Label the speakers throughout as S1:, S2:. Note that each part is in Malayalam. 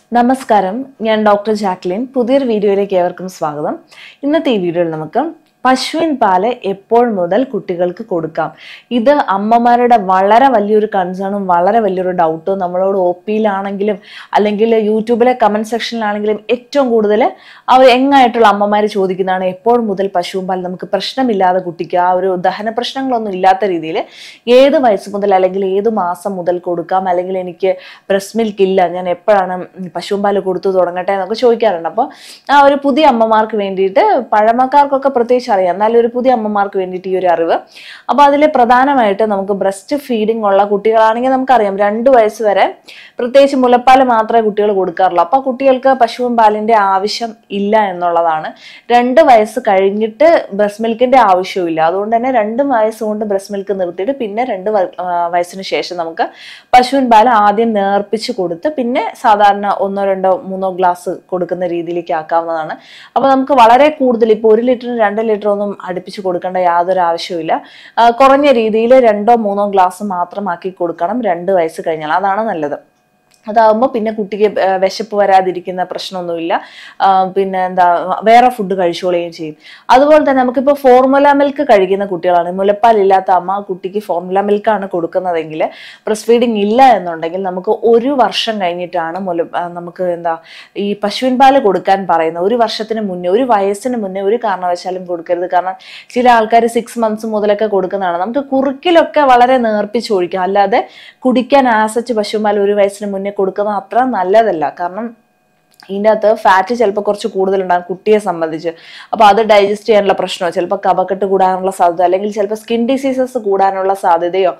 S1: നമസ്കാരം, ഞാൻ ഡോക്ടർ ജാക്ലിൻ. പുതിയൊരു വീഡിയോയിലേക്ക് ഏവർക്കും സ്വാഗതം. ഇന്നത്തെ ഈ വീഡിയോയിൽ നമുക്ക് പശുവിൻ പാല് എപ്പോൾ മുതൽ കുട്ടികൾക്ക് കൊടുക്കാം? ഇത് അമ്മമാരുടെ വളരെ വലിയൊരു കൺസേണും വളരെ വലിയൊരു ഡൗട്ടും നമ്മളോട് OP-യിലാണെങ്കിലും അല്ലെങ്കിൽ യൂട്യൂബിലെ കമന്റ് സെക്ഷനിലാണെങ്കിലും ഏറ്റവും കൂടുതൽ അവർ യങ്ങായിട്ടുള്ള അമ്മമാർ ചോദിക്കുന്നതാണ്, എപ്പോൾ മുതൽ പശുവിൻ പാൽ നമുക്ക് പ്രശ്നമില്ലാതെ കുട്ടിക്ക് ആ ഒരു ദഹന പ്രശ്നങ്ങളൊന്നും ഇല്ലാത്ത രീതിയിൽ ഏത് വയസ്സ് മുതൽ അല്ലെങ്കിൽ ഏത് മാസം മുതൽ കൊടുക്കാം, അല്ലെങ്കിൽ എനിക്ക് ബ്രസ്റ്റ് മിൽക്ക് ഇല്ല, ഞാൻ എപ്പോഴാണ് പശുവിൻ പാല് കൊടുത്തു തുടങ്ങട്ടെ എന്നൊക്കെ ചോദിക്കാറുണ്ട്. അപ്പോൾ ആ ഒരു പുതിയ അമ്മമാർക്ക് വേണ്ടിയിട്ട്, പഴമക്കാർക്കൊക്കെ പ്രത്യേകിച്ച് അറിയാം, എന്നാലും ഒരു പുതിയ അമ്മമാർക്ക് വേണ്ടിയിട്ട് ഈ ഒരു അറിവ്. അപ്പൊ അതിൽ പ്രധാനമായിട്ട് നമുക്ക് ബ്രസ്റ്റ് ഫീഡിംഗ് ഉള്ള കുട്ടികളാണെങ്കിൽ നമുക്കറിയാം 2 വയസ്സ് വരെ പ്രത്യേകിച്ച് മുലപ്പാൽ മാത്രമേ കുട്ടികൾ കൊടുക്കാറുള്ളൂ. അപ്പൊ കുട്ടികൾക്ക് പശുവിൻ പാലിന്റെ ആവശ്യം ഇല്ല എന്നുള്ളതാണ്. 2 വയസ്സ് കഴിഞ്ഞിട്ട് ബ്രസ്റ്റ് മിൽക്കിന്റെ ആവശ്യമില്ല. അതുകൊണ്ട് തന്നെ 2 വയസ്സ് കൊണ്ട് ബ്രസ്റ്റ് മിൽക്ക് നിർത്തിയിട്ട് പിന്നെ 2 വയസ്സിന് ശേഷം നമുക്ക് പശുവിൻ പാൽ ആദ്യം നേർപ്പിച്ച് കൊടുത്ത് പിന്നെ സാധാരണ 1, 2, 3 ഗ്ലാസ് കൊടുക്കുന്ന രീതിയിലേക്ക് ആക്കാവുന്നതാണ്. അപ്പൊ നമുക്ക് വളരെ കൂടുതൽ ഇപ്പോൾ 1 ലിറ്ററിന് 2 ലിറ്റർ ഒന്നും അടുപ്പിച്ച് കൊടുക്കേണ്ട യാതൊരു ആവശ്യമില്ല. കുറഞ്ഞ രീതിയിൽ 2, 3 ഗ്ലാസ് മാത്രമാക്കി കൊടുക്കണം 2 വയസ്സ് കഴിഞ്ഞാൽ. അതാണ് നല്ലത്. അതാവുമ്പോൾ പിന്നെ കുട്ടിക്ക് വിശപ്പ് വരാതിരിക്കുന്ന പ്രശ്നമൊന്നുമില്ല. പിന്നെ വേറെ ഫുഡ് കഴിച്ചോളുകയും ചെയ്യും. അതുപോലെ തന്നെ നമുക്കിപ്പോൾ ഫോർമുല മിൽക്ക് കഴിക്കുന്ന കുട്ടികളാണ്, മുലപ്പാലില്ലാത്ത അമ്മ കുട്ടിക്ക് ഫോർമുല മിൽക്കാണ് കൊടുക്കുന്നതെങ്കിൽ, ബ്രസ്റ്റ് ഫീഡിങ് ഇല്ല എന്നുണ്ടെങ്കിൽ നമുക്ക് 1 വർഷം കഴിഞ്ഞിട്ടാണ് നമുക്ക് ഈ പശുവിൻ പാല് കൊടുക്കാൻ പറയുന്നത്. 1 വർഷത്തിന് മുന്നേ, 1 വയസ്സിന് മുന്നേ ഒരു കാരണവശാലും കൊടുക്കരുത്. കാരണം ചില ആൾക്കാർ 6 മന്ത്സ് മുതലൊക്കെ കൊടുക്കുന്നതാണ്. നമുക്ക് കുറുക്കിലൊക്കെ വളരെ നേർപ്പിച്ച് ഒഴിക്കാം, അല്ലാതെ കുടിക്കാൻ ആസച്ച് പശുവിൻ പാൽ 1 വയസ്സിന് മുന്നേ കൊടുക്കുന്നത് അത്ര നല്ലതല്ല. കാരണം ഇതിൻ്റെ അകത്ത് ഫാറ്റ് ചിലപ്പോൾ കുറച്ച് കൂടുതലുണ്ടാകും കുട്ടിയെ സംബന്ധിച്ച്. അപ്പോൾ അത് ഡൈജസ്റ്റ് ചെയ്യാനുള്ള പ്രശ്നമോ, ചിലപ്പോൾ കഫക്കെട്ട് കൂടാനുള്ള സാധ്യത, അല്ലെങ്കിൽ ചിലപ്പോൾ സ്കിൻ ഡിസീസസ് കൂടാനുള്ള സാധ്യതയോ,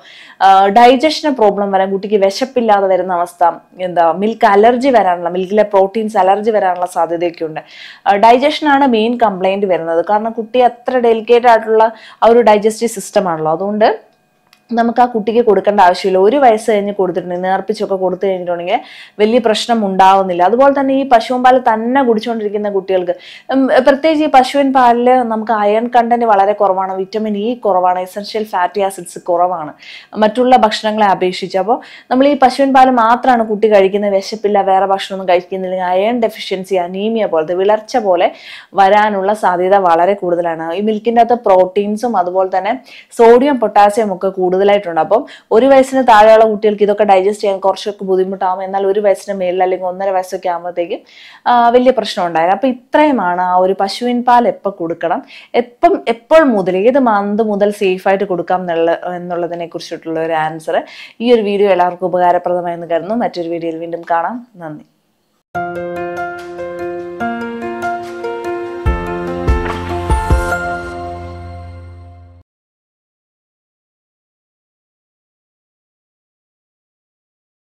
S1: ഡൈജഷന് പ്രോബ്ലം വരാൻ, കുട്ടിക്ക് വിശപ്പില്ലാതെ വരുന്ന അവസ്ഥ, മിൽക്ക് അലർജി വരാനുള്ള, മിൽക്കിലെ പ്രോട്ടീൻസ് അലർജി വരാനുള്ള സാധ്യതയൊക്കെ ഉണ്ട്. ഡൈജഷനാണ് മെയിൻ കംപ്ലൈന്റ് വരുന്നത്. കാരണം കുട്ടി അത്ര ഡെലിക്കേറ്റ് ആയിട്ടുള്ള ആ ഒരു ഡൈജസ്റ്റീവ് സിസ്റ്റം ആണല്ലോ. അതുകൊണ്ട് നമുക്ക് ആ കുട്ടിക്ക് കൊടുക്കേണ്ട ആവശ്യമില്ല. 1 വയസ്സ് കഴിഞ്ഞ് കൊടുത്തിട്ടുണ്ടെങ്കിൽ, നേർപ്പിച്ചൊക്കെ കൊടുത്തു കഴിഞ്ഞിട്ടുണ്ടെങ്കിൽ വലിയ പ്രശ്നം ഉണ്ടാവുന്നില്ല. അതുപോലെ തന്നെ ഈ പശുവിൻ പാൽ തന്നെ കുടിച്ചുകൊണ്ടിരിക്കുന്ന കുട്ടികൾക്ക്, പ്രത്യേകിച്ച് ഈ പശുവിൻ പാലിൽ നമുക്ക് അയൺ കണ്ടന്റ് വളരെ കുറവാണ്, വിറ്റമിൻ ഇ കുറവാണ്, എസെൻഷ്യൽ ഫാറ്റി ആസിഡ്സ് കുറവാണ് മറ്റുള്ള ഭക്ഷണങ്ങളെ അപേക്ഷിച്ച്. അപ്പോൾ നമ്മൾ ഈ പശുവിൻ പാൽ മാത്രമാണ് കുട്ടി കഴിക്കുന്നത്, വിശപ്പില്ല, വേറെ ഭക്ഷണമൊന്നും കഴിക്കുന്നില്ലെങ്കിൽ അയൺ ഡെഫിഷ്യൻസി, അനീമിയ പോലത്തെ വിളർച്ച പോലെ വരാനുള്ള സാധ്യത വളരെ കൂടുതലാണ്. ഈ മിൽക്കിൻ്റെ അകത്ത് പ്രോട്ടീൻസും അതുപോലെ തന്നെ സോഡിയം, പൊട്ടാസ്യം ഒക്കെ കൂടുതലായിട്ടുണ്ട്. അപ്പം 1 വയസ്സിന് താഴെയുള്ള കുട്ടികൾക്ക് ഇതൊക്കെ ഡൈജസ്റ്റ് ചെയ്യാൻ കുറച്ചൊക്കെ ബുദ്ധിമുട്ടാവും. എന്നാൽ 1 വയസ്സിന് മേളിൽ അല്ലെങ്കിൽ 1.5 വയസ്സൊക്കെ ആകുമ്പോഴത്തേക്കും വലിയ പ്രശ്നം ഉണ്ടായിരുന്നു. അപ്പൊ ഇത്രയുമാണ് ആ ഒരു പശുവിൻ പാൽ എപ്പോൾ കൊടുക്കണം, എപ്പോൾ മുതൽ, ഏത് മന്ത് മുതൽ സേഫ് ആയിട്ട് കൊടുക്കാം എന്നുള്ളതിനെ കുറിച്ചിട്ടുള്ള ഒരു ആൻസർ. ഈ ഒരു വീഡിയോ എല്ലാവർക്കും ഉപകാരപ്രദമായെന്ന് കരുതുന്നു. മറ്റൊരു വീഡിയോയിൽ വീണ്ടും കാണാം. നന്ദി.